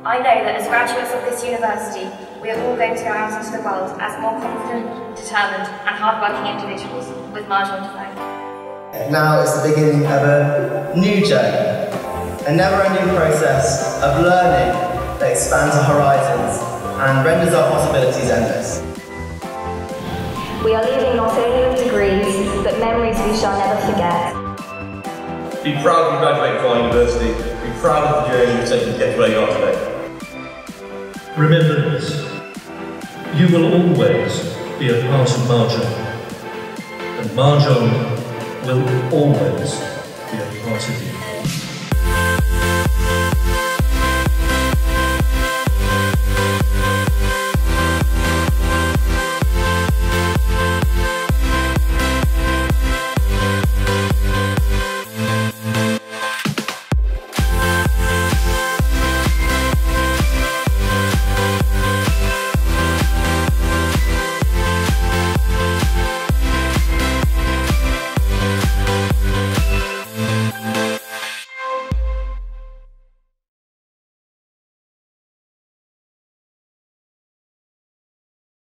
I know that as graduates of this university, we are all going to go out into the world as more confident, determined and hard-working individuals with Marjon to thank. Now is the beginning of a new journey, a never-ending process of learning that expands our horizons and renders our possibilities endless. We are leaving not only with degrees, but memories we shall never forget. Be proud to graduate from our university. Be proud of the journey you've taken to get to where you are today. Remember this, you will always be a part of Marjon, and Marjon will always be a part of you.